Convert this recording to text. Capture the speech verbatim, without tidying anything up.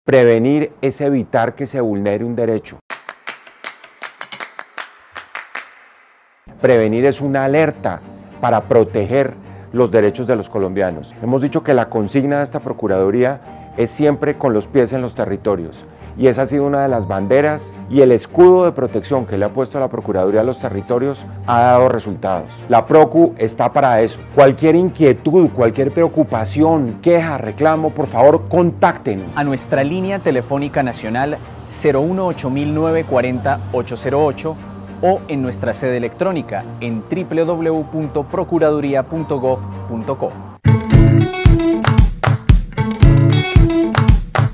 Prevenir es evitar que se vulnere un derecho. Prevenir es una alerta para proteger los derechos de los colombianos. Hemos dicho que la consigna de esta Procuraduría es siempre con los pies en los territorios, y esa ha sido una de las banderas y el escudo de protección que le ha puesto la Procuraduría a los territorios ha dado resultados. La Procu está para eso. Cualquier inquietud, cualquier preocupación, queja, reclamo, por favor contacten a nuestra línea telefónica nacional cero uno ocho nueve cuatro cero ocho cero ocho o en nuestra sede electrónica en w w w punto procuraduría punto gov punto co.